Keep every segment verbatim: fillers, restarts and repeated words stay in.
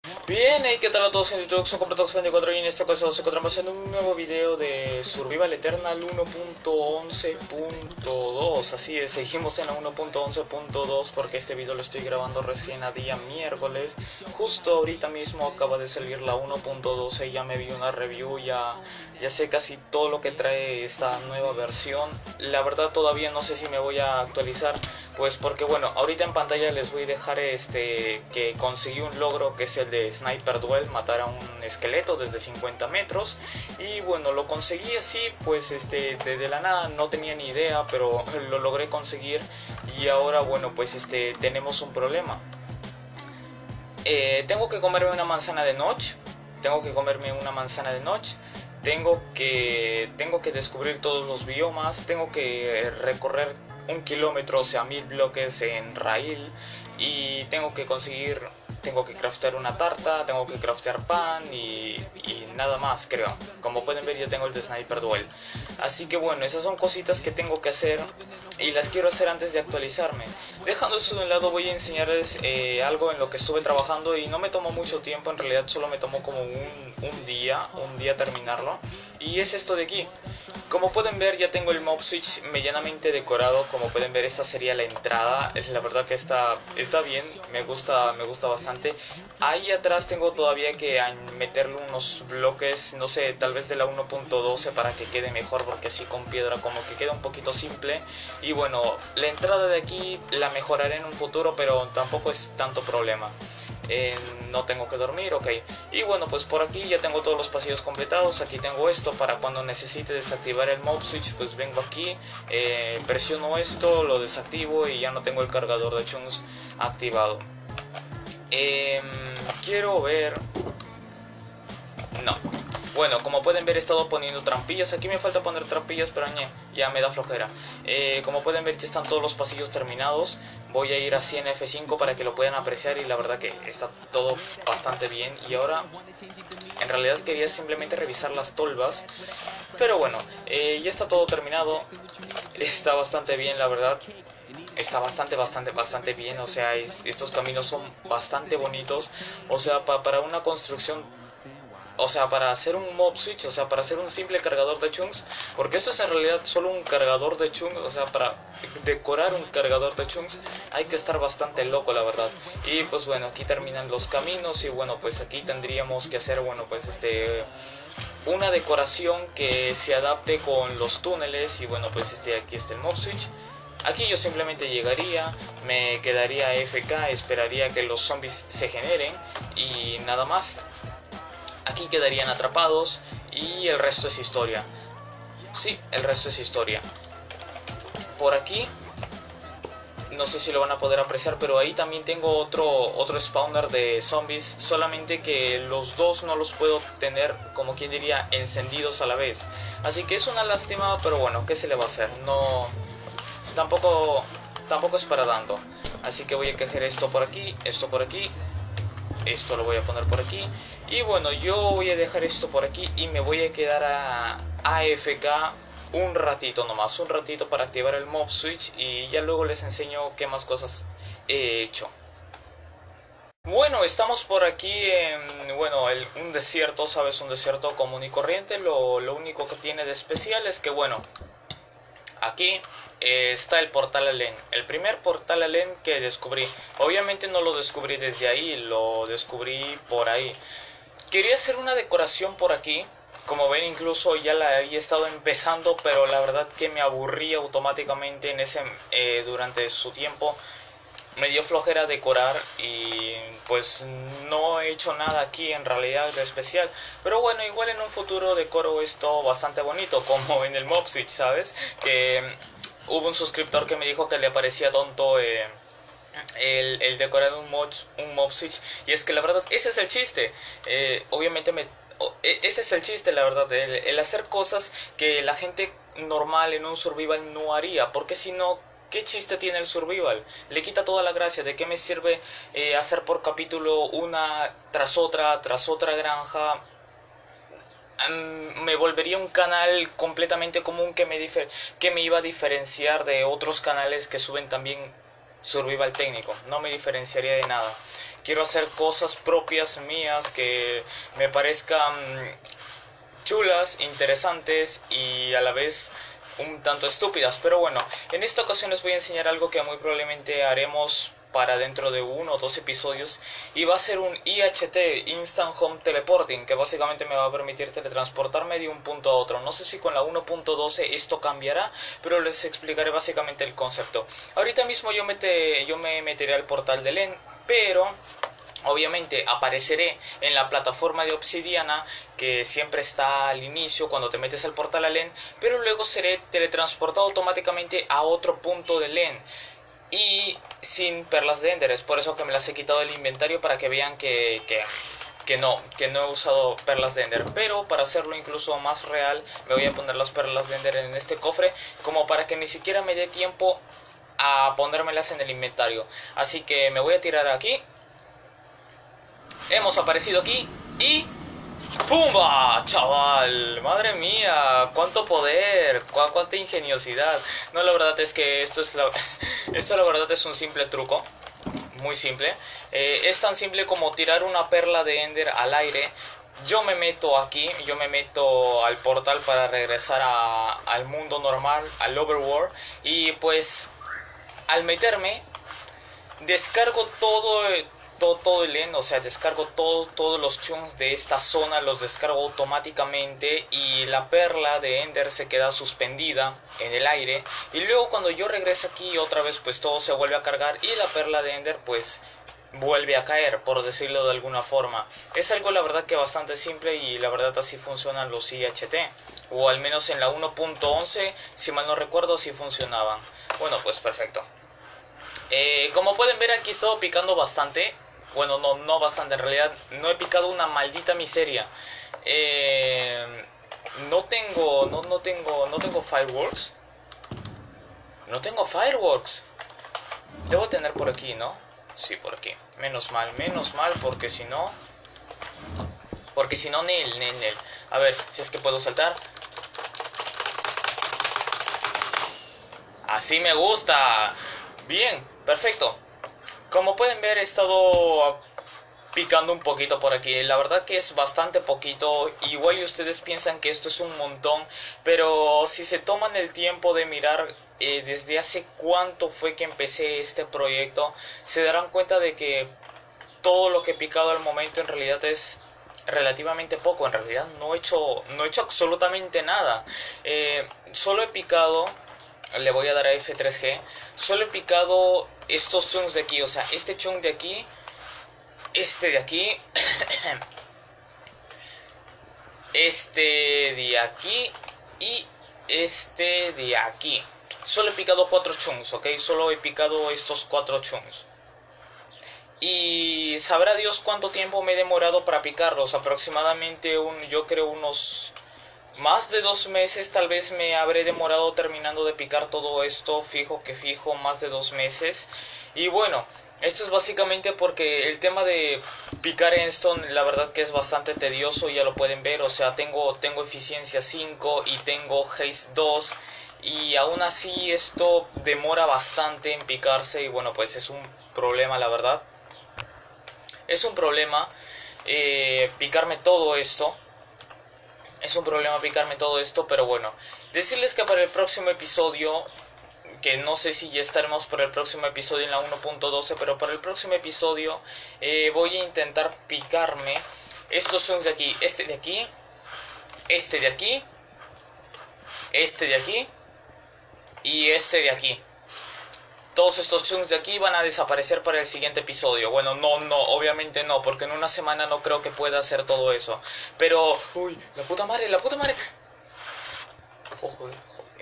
Bien, hey, ¿qué tal a todos en YouTube? Soy Completox veinticuatro y en esta ocasión nos encontramos en un nuevo video de Survival Eternal uno punto once punto dos. Así es, seguimos en la uno punto once punto dos porque este video lo estoy grabando recién a día miércoles. Justo ahorita mismo acaba de salir la uno punto doce, ya me vi una review, ya, ya sé casi todo lo que trae esta nueva versión. La verdad todavía no sé si me voy a actualizar, pues porque bueno, ahorita en pantalla les voy a dejar este que conseguí un logro que es el de Sniper Duel, matar a un esqueleto desde cincuenta metros. Y bueno, lo conseguí así, pues este desde la nada, no tenía ni idea, pero lo logré conseguir. Y ahora bueno, pues este tenemos un problema. Eh, tengo que comerme una manzana de noche. Tengo que comerme una manzana de noche. Tengo que, tengo que descubrir todos los biomas. Tengo que recorrer un kilómetro, o sea, mil bloques en rail. Y tengo que conseguir, tengo que craftear una tarta, tengo que craftear pan y, y nada más, creo. Como pueden ver, ya tengo el de Sniper Duel. Así que bueno, esas son cositas que tengo que hacer y las quiero hacer antes de actualizarme. Dejando eso de un lado, voy a enseñarles eh, algo en lo que estuve trabajando y no me tomó mucho tiempo, en realidad solo me tomó como un, un día, un día terminarlo. Y es esto de aquí. Como pueden ver, ya tengo el mob switch medianamente decorado. Como pueden ver, esta sería la entrada. La verdad que está, está bien, me gusta, me gusta bastante. Ahí atrás tengo todavía que meterle unos bloques, no sé, tal vez de la uno punto doce para que quede mejor, porque así con piedra como que queda un poquito simple. Y bueno, la entrada de aquí la mejoraré en un futuro, pero tampoco es tanto problema. Eh, no tengo que dormir, ok. Y bueno, pues por aquí ya tengo todos los pasillos completados. Aquí tengo esto para cuando necesite desactivar el mob switch, pues vengo aquí, eh, presiono esto, lo desactivo y ya no tengo el cargador de chunks activado. eh, Quiero ver... No. Bueno, como pueden ver, he estado poniendo trampillas. Aquí me falta poner trampillas, pero ñe, ya me da flojera. eh, Como pueden ver, ya están todos los pasillos terminados. Voy a ir así en F cinco para que lo puedan apreciar. Y la verdad que está todo bastante bien. Y ahora, en realidad quería simplemente revisar las tolvas, pero bueno, eh, ya está todo terminado. Está bastante bien, la verdad. Está bastante, bastante, bastante bien. O sea, es, estos caminos son bastante bonitos. O sea, pa, para una construcción... O sea, para hacer un mob switch, o sea, para hacer un simple cargador de chunks, porque esto es en realidad solo un cargador de chunks, o sea, para decorar un cargador de chunks hay que estar bastante loco, la verdad. Y pues bueno, aquí terminan los caminos y bueno, pues aquí tendríamos que hacer, bueno, pues este... una decoración que se adapte con los túneles y bueno, pues este, aquí está el mob switch. Aquí yo simplemente llegaría, me quedaría A F K, esperaría que los zombies se generen y nada más. Aquí quedarían atrapados y el resto es historia. Sí, el resto es historia. Por aquí, no sé si lo van a poder apreciar, pero ahí también tengo otro, otro spawner de zombies. Solamente que los dos no los puedo tener, como quien diría, encendidos a la vez. Así que es una lástima, pero bueno, ¿qué se le va a hacer? No, tampoco, tampoco es para tanto. Así que voy a coger esto por aquí, esto por aquí. Esto lo voy a poner por aquí. Y bueno, yo voy a dejar esto por aquí y me voy a quedar a A F K un ratito nomás, un ratito para activar el mob switch y ya luego les enseño qué más cosas he hecho. Bueno, estamos por aquí en, bueno, el, un desierto, ¿sabes? Un desierto común y corriente. Lo, lo único que tiene de especial es que, bueno, aquí eh, está el portal Alen, el primer portal Alen que descubrí. Obviamente no lo descubrí desde ahí, lo descubrí por ahí. Quería hacer una decoración por aquí. Como ven, incluso ya la había estado empezando, pero la verdad que me aburrí automáticamente en ese eh, durante su tiempo. Me dio flojera decorar y pues no he hecho nada aquí en realidad de especial. Pero bueno, igual en un futuro decoro esto bastante bonito, como en el mob switch, ¿sabes? Que hubo un suscriptor que me dijo que le parecía tonto eh, el, el decorar un mob, un mob switch. Y es que la verdad, ese es el chiste. Eh, obviamente me... Ese es el chiste, la verdad, el, el hacer cosas que la gente normal en un survival no haría. Porque si no... ¿qué chiste tiene el survival? Le quita toda la gracia. ¿De qué me sirve eh, hacer por capítulo una tras otra, tras otra granja? Um, me volvería un canal completamente común que me, que me iba a diferenciar de otros canales que suben también survival técnico, no me diferenciaría de nada. Quiero hacer cosas propias mías que me parezcan chulas, interesantes y a la vez un tanto estúpidas. Pero bueno, en esta ocasión les voy a enseñar algo que muy probablemente haremos para dentro de uno o dos episodios, y va a ser un I H T, Instant Home Teleporting, que básicamente me va a permitir teletransportarme de un punto a otro. No sé si con la uno punto doce esto cambiará, pero les explicaré básicamente el concepto. Ahorita mismo yo, mete, yo me meteré al portal de L E N, pero obviamente apareceré en la plataforma de Obsidiana, que siempre está al inicio cuando te metes al portal a L E N, pero luego seré teletransportado automáticamente a otro punto de L E N. Y sin perlas de Ender, es por eso que me las he quitado del inventario, para que vean que, que, que no, que no he usado perlas de Ender. Pero para hacerlo incluso más real, me voy a poner las perlas de Ender en este cofre, como para que ni siquiera me dé tiempo a ponérmelas en el inventario. Así que me voy a tirar aquí. Hemos aparecido aquí y... ¡pumba! Chaval, madre mía, cuánto poder, cu cuánta ingeniosidad. No, la verdad es que esto es la... esto la verdad es un simple truco, muy simple. Eh, es tan simple como tirar una perla de Ender al aire. Yo me meto aquí, yo me meto al portal para regresar a, al mundo normal, al overworld. Y pues, al meterme, descargo todo... Todo, todo el End, o sea, descargo todo, todos los chunks de esta zona, los descargo automáticamente, y la perla de Ender se queda suspendida en el aire, y luego cuando yo regrese aquí otra vez, pues todo se vuelve a cargar y la perla de Ender pues vuelve a caer, por decirlo de alguna forma. Es algo la verdad que bastante simple, y la verdad así funcionan los I H T, o al menos en la uno punto once, si mal no recuerdo, así funcionaban. Bueno, pues perfecto. Eh, como pueden ver, aquí he estado picando bastante. Bueno, no, no bastante, en realidad no he picado una maldita miseria. Eh, no tengo, no, no tengo, no tengo fireworks. No tengo fireworks. Debo tener por aquí, ¿no? Sí, por aquí. Menos mal, menos mal, porque si no... Porque si no, nel, nel, nel. A ver, si es que puedo saltar. Así me gusta. Bien, perfecto. Como pueden ver, he estado picando un poquito por aquí. La verdad que es bastante poquito. Igual y ustedes piensan que esto es un montón, pero si se toman el tiempo de mirar eh, desde hace cuánto fue que empecé este proyecto, se darán cuenta de que todo lo que he picado al momento en realidad es relativamente poco. En realidad no he hecho, no he hecho absolutamente nada. Eh, solo he picado... Le voy a dar a F tres G. Solo he picado estos chunks de aquí. O sea, este chunk de aquí, este de aquí, este de aquí y este de aquí. Solo he picado cuatro chunks, ¿ok? Solo he picado estos cuatro chunks. Y sabrá Dios cuánto tiempo me he demorado para picarlos. Aproximadamente, un, yo creo unos... más de dos meses tal vez me habré demorado terminando de picar todo esto, fijo que fijo, más de dos meses. Y bueno, esto es básicamente porque el tema de picar Endstone, la verdad que es bastante tedioso, ya lo pueden ver. O sea, tengo, tengo eficiencia cinco y tengo haste dos, y aún así esto demora bastante en picarse. Y bueno, pues es un problema, la verdad. Es un problema eh, picarme todo esto. Es un problema picarme todo esto, pero bueno. Decirles que para el próximo episodio, que no sé si ya estaremos para el próximo episodio en la uno punto doce, pero para el próximo episodio eh, voy a intentar picarme estos chunks de aquí. Este de aquí, este de aquí, este de aquí y este de aquí. Todos estos chunks de aquí van a desaparecer para el siguiente episodio. Bueno, no, no, obviamente no, porque en una semana no creo que pueda hacer todo eso. Pero, uy, la puta madre, la puta madre. Oh, joder, joder.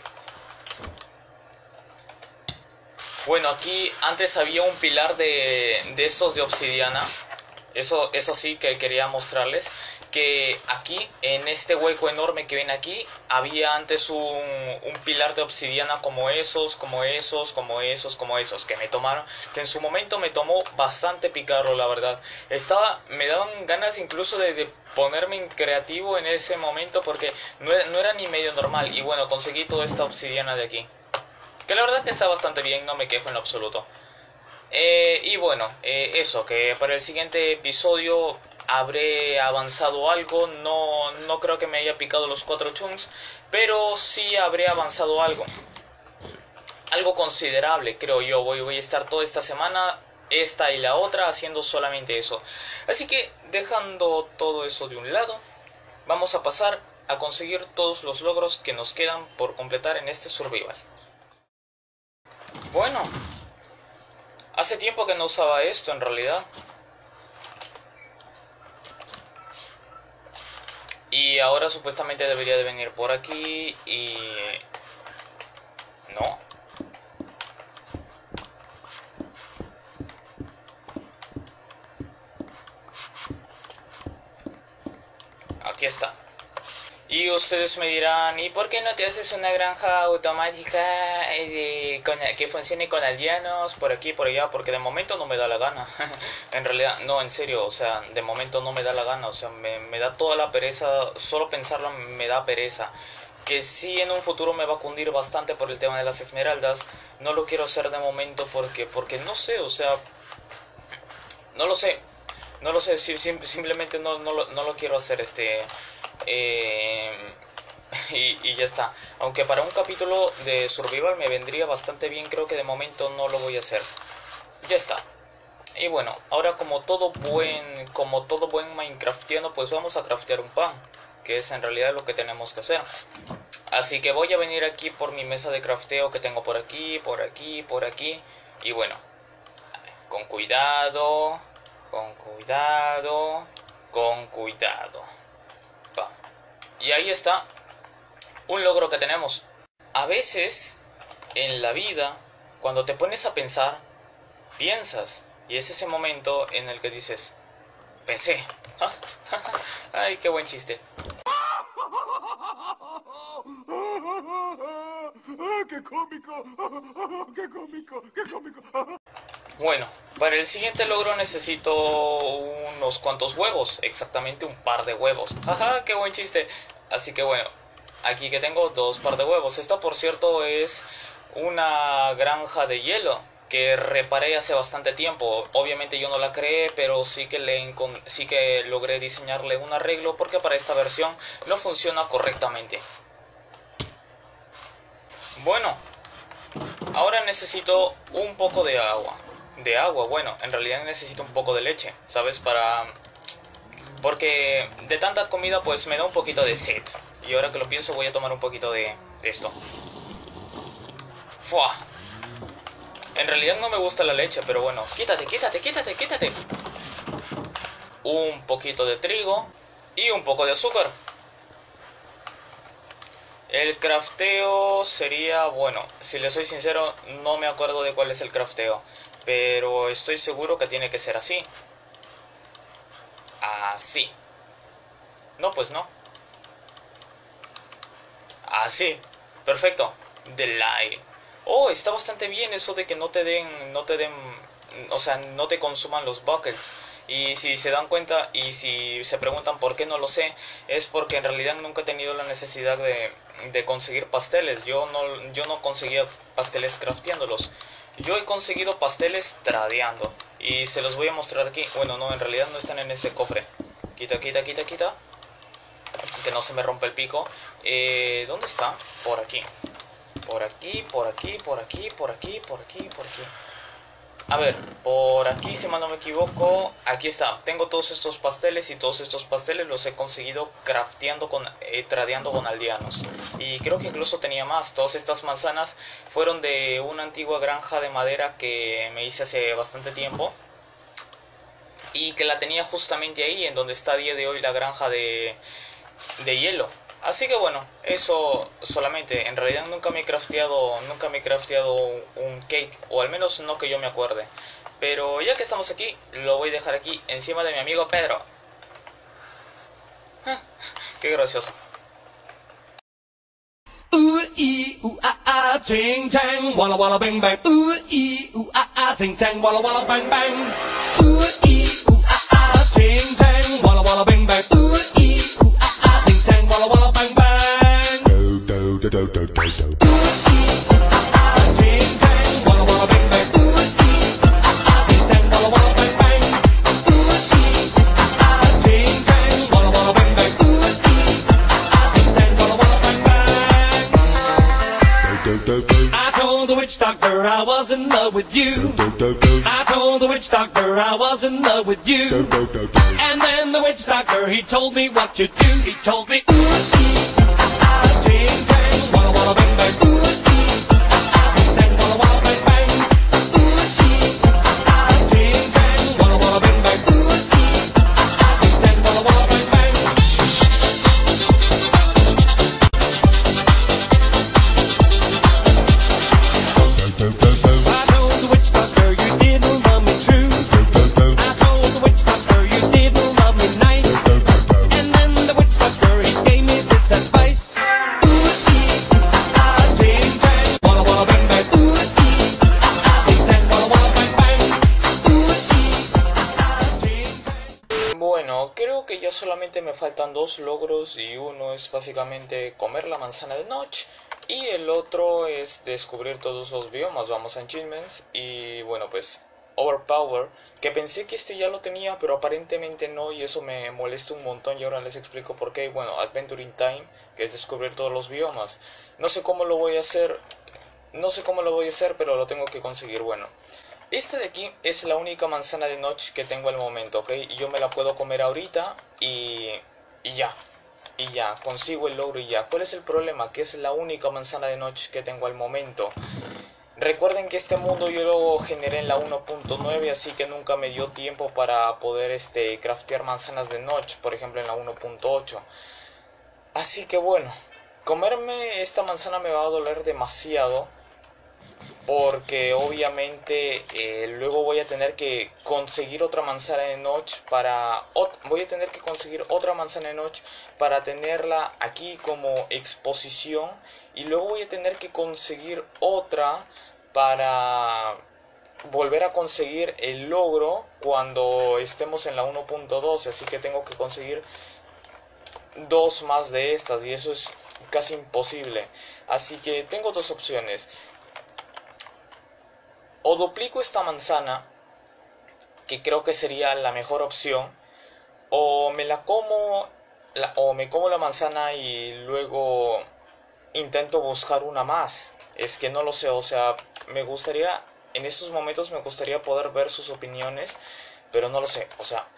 Bueno, aquí antes había un pilar de, de estos de obsidiana. Eso, eso sí que quería mostrarles. Que aquí, en este hueco enorme que ven aquí, había antes un, un pilar de obsidiana como esos, como esos, como esos, como esos, que me tomaron, que en su momento me tomó bastante picarlo, la verdad. Estaba, me daban ganas incluso de, de ponerme en creativo en ese momento, porque no era, no era ni medio normal. Y bueno, conseguí toda esta obsidiana de aquí, que la verdad que está bastante bien, no me quejo en lo absoluto. Eh, y bueno, eh, eso, que para el siguiente episodio habré avanzado algo. No, no creo que me haya picado los cuatro chunks, pero sí habré avanzado algo. Algo considerable, creo yo. Voy, voy a estar toda esta semana, esta y la otra, haciendo solamente eso. Así que, dejando todo eso de un lado, vamos a pasar a conseguir todos los logros que nos quedan por completar en este survival. Bueno, hace tiempo que no usaba esto en realidad. Y ahora supuestamente debería de venir por aquí y... no. Aquí está. Y ustedes me dirán, ¿y por qué no te haces una granja automática eh, de, con, que funcione con aldeanos por aquí y por allá? Porque de momento no me da la gana. En realidad, no, en serio, o sea, de momento no me da la gana. O sea, me, me da toda la pereza, solo pensarlo me da pereza. Que sí en un futuro me va a cundir bastante por el tema de las esmeraldas. No lo quiero hacer de momento porque, porque no sé, o sea, no lo sé. No lo sé, sim, simplemente no, no, lo, no lo quiero hacer, este... Eh, y, y ya está. Aunque para un capítulo de survival me vendría bastante bien, creo que de momento no lo voy a hacer. Ya está. Y bueno, ahora como todo buen como todo buen minecraftiano, pues vamos a craftear un pan, que es en realidad lo que tenemos que hacer. Así que voy a venir aquí por mi mesa de crafteo que tengo por aquí, por aquí, por aquí. Y bueno, con cuidado, con cuidado, con cuidado. Va. Y ahí está, un logro que tenemos. A veces, en la vida, cuando te pones a pensar, piensas. Y es ese momento en el que dices, pensé. Ay, qué buen chiste. ¡Qué cómico! ¡Qué cómico! ¡Qué cómico! Bueno, para el siguiente logro necesito unos cuantos huevos, exactamente un par de huevos. ¡Ajá! ¡Qué buen chiste! Así que bueno, aquí que tengo dos par de huevos. Esta, por cierto, es una granja de hielo que reparé hace bastante tiempo. Obviamente yo no la creé, pero sí que, le sí que logré diseñarle un arreglo porque para esta versión no funciona correctamente. Bueno, ahora necesito un poco de agua. De agua, bueno, en realidad necesito un poco de leche, ¿sabes? Para... porque de tanta comida pues me da un poquito de sed. Y ahora que lo pienso voy a tomar un poquito de, de esto. ¡Fua! En realidad no me gusta la leche, pero bueno. Quítate, quítate, quítate, quítate. Un poquito de trigo y un poco de azúcar. El crafteo sería, bueno, si le soy sincero, no me acuerdo de cuál es el crafteo, pero estoy seguro que tiene que ser así. Así. No, pues no. Así. Perfecto. Delay. Oh, está bastante bien eso de que no te den, no te den, o sea, no te consuman los buckets. Y si se dan cuenta y si se preguntan por qué no lo sé, es porque en realidad nunca he tenido la necesidad de, de conseguir pasteles. Yo no, yo no conseguía pasteles crafteándolos. Yo he conseguido pasteles tradeando. Y se los voy a mostrar aquí. Bueno, no, en realidad no están en este cofre. Quita, quita, quita, quita. Que no se me rompe el pico. Eh, ¿Dónde está? Por aquí. Por aquí, por aquí, por aquí, por aquí, por aquí, por aquí. A ver, por aquí, si mal no me equivoco, aquí está. Tengo todos estos pasteles y todos estos pasteles los he conseguido crafteando, con, eh, tradeando con aldeanos. Y creo que incluso tenía más. Todas estas manzanas fueron de una antigua granja de madera que me hice hace bastante tiempo. Y que la tenía justamente ahí, en donde está a día de hoy la granja de, de hielo. Así que bueno, eso solamente. En realidad nunca me he crafteado, nunca me he crafteado un cake, o al menos no que yo me acuerde. Pero ya que estamos aquí, lo voy a dejar aquí encima de mi amigo Pedro. Ah, qué gracioso. Ooh ee ooh ah ah ting tang walla walla bang bang. Ooh ee ooh ah ah ting tang walla walla bang bang. Ooh ee ooh ah ah ting tang walla walla bang bang. Ooh ee ooh ah ah ting tang walla walla bang bang. Do do do do do do do. Ooh ee ooh ah ah ting tang walla walla bang bang. Ooh ee ooh ah witch doctor I was in love with you. I told the witch doctor I was in love with you. And then the witch doctor, he told me what to do. He told me, ooh, ee, ah, ah, ting, tang, walla, walla, bang, bang. Ooh, ee, ah, ah, ting, tang, walla, walla, bang, bang. Ooh, ee, ah, ah, ting, tang, walla, walla, bang, bang. Ooh, ee, ah, ah, ting, tang, walla, walla, bang, bang. I told the witch doctor you didn't love me true. I told the witch doctor you didn't love me nice. And then the witch doctor, he gave me this advice. Ooh, ee, ah, ah, ting, tang, walla, walla, bang, bang. Ooh, ee, ah, ah, ting, tang, walla, walla, bang, bang. Ooh, ee, ah, ah, ting, tang. Bueno, creo que ya solamente me faltan dos logros y uno es básicamente comer la manzana de Notch y el otro es descubrir todos los biomas. Vamos a Achievements y bueno, pues Overpower, que pensé que este ya lo tenía pero aparentemente no y eso me molesta un montón y ahora les explico por qué. Bueno, Adventuring Time, que es descubrir todos los biomas. No sé cómo lo voy a hacer, no sé cómo lo voy a hacer pero lo tengo que conseguir. Bueno, esta de aquí es la única manzana de Notch que tengo al momento, ¿ok? Y yo me la puedo comer ahorita y, y ya. Y ya, consigo el logro y ya. ¿Cuál es el problema? Que es la única manzana de Notch que tengo al momento. Recuerden que este mundo yo lo generé en la uno punto nueve, así que nunca me dio tiempo para poder este, craftear manzanas de Notch, por ejemplo en la uno punto ocho. Así que bueno, comerme esta manzana me va a doler demasiado. Porque obviamente eh, luego voy a tener que conseguir otra manzana de Notch para... Ot voy a tener que conseguir otra manzana de Notch para tenerla aquí como exposición. Y luego voy a tener que conseguir otra para volver a conseguir el logro cuando estemos en la uno punto doce. Así que tengo que conseguir dos más de estas y eso es casi imposible. Así que tengo dos opciones. O duplico esta manzana, que creo que sería la mejor opción, o me la como, la, o me como la manzana y luego intento buscar una más. Es que no lo sé, o sea, me gustaría, en estos momentos me gustaría poder ver sus opiniones, pero no lo sé, o sea...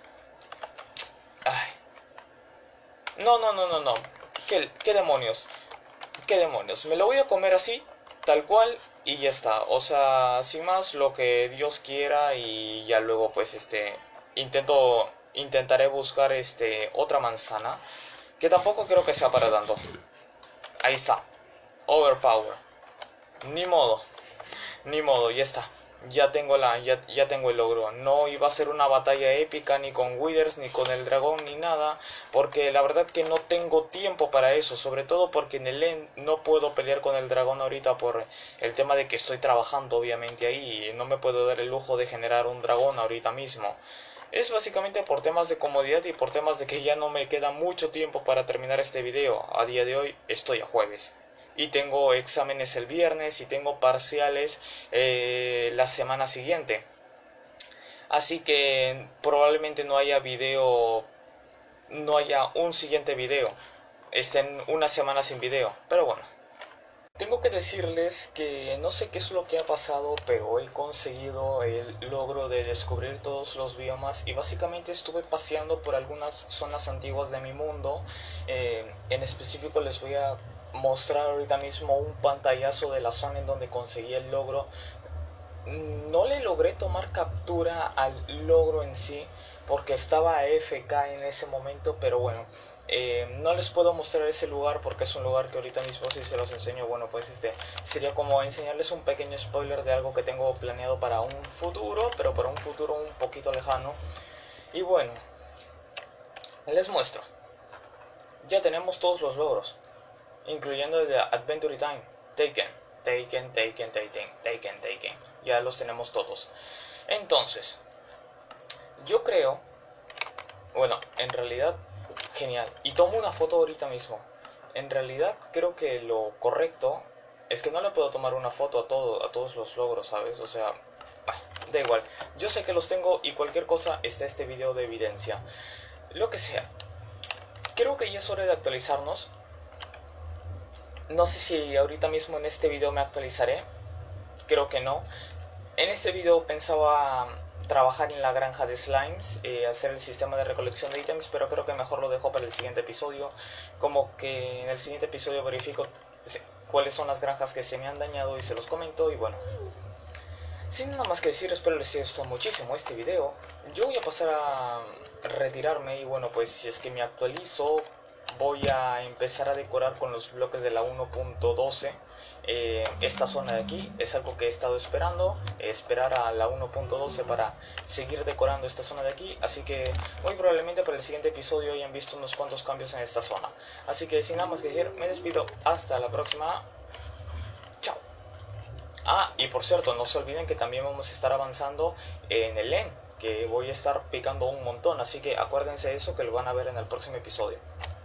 Ay. No, no, no, no, no, ¿Qué, qué demonios? ¿Qué demonios? Me lo voy a comer así, tal cual... Y ya está, o sea, sin más, lo que Dios quiera y ya luego pues este, intento, intentaré buscar este, otra manzana, que tampoco creo que sea para tanto. Ahí está, Overpower, ni modo, ni modo, ya está. Ya tengo, la, ya, ya tengo el logro. No iba a ser una batalla épica ni con Withers, ni con el dragón, ni nada. Porque la verdad que no tengo tiempo para eso. Sobre todo porque en el end no puedo pelear con el dragón ahorita por el tema de que estoy trabajando obviamente ahí. Y no me puedo dar el lujo de generar un dragón ahorita mismo. Es básicamente por temas de comodidad y por temas de que ya no me queda mucho tiempo para terminar este video. A día de hoy estoy a jueves. Y tengo exámenes el viernes y tengo parciales eh, la semana siguiente. Así que probablemente no haya video, no haya un siguiente video. Estén una semana sin video, pero bueno. Tengo que decirles que no sé qué es lo que ha pasado, pero he conseguido el logro de descubrir todos los biomas. Y básicamente estuve paseando por algunas zonas antiguas de mi mundo. Eh, en específico les voy a mostrar ahorita mismo un pantallazo de la zona en donde conseguí el logro. No le logré tomar captura al logro en sí porque estaba A F K en ese momento, pero bueno, eh, no les puedo mostrar ese lugar porque es un lugar que ahorita mismo si se los enseño, bueno pues este sería como enseñarles un pequeño spoiler de algo que tengo planeado para un futuro, pero para un futuro un poquito lejano. Y bueno, les muestro. Ya tenemos todos los logros, incluyendo el de Adventure Time, Taken, Taken, Taken, Taken, Taken, Taken. Ya los tenemos todos. Entonces, yo creo, bueno, en realidad, genial. Y tomo una foto ahorita mismo. En realidad, creo que lo correcto es que no le puedo tomar una foto a todo, a todos los logros, ¿sabes? O sea, bah, da igual. Yo sé que los tengo y cualquier cosa está este video de evidencia. Lo que sea. Creo que ya es hora de actualizarnos. No sé si ahorita mismo en este video me actualizaré, creo que no. En este video pensaba trabajar en la granja de slimes, eh, hacer el sistema de recolección de ítems, pero creo que mejor lo dejo para el siguiente episodio. Como que en el siguiente episodio verifico cuáles son las granjas que se me han dañado y se los comento. Y bueno, sin nada más que decir, espero les haya gustado muchísimo este video. Yo voy a pasar a retirarme y bueno, pues si es que me actualizo, voy a empezar a decorar con los bloques de la uno punto doce. Eh, esta zona de aquí es algo que he estado esperando, eh, esperar a la uno punto doce para seguir decorando esta zona de aquí, así que muy probablemente para el siguiente episodio hayan visto unos cuantos cambios en esta zona. Así que sin nada más que decir, me despido, hasta la próxima, chao. Ah, y por cierto, no se olviden que también vamos a estar avanzando en el End, que voy a estar picando un montón, así que acuérdense de eso, que lo van a ver en el próximo episodio.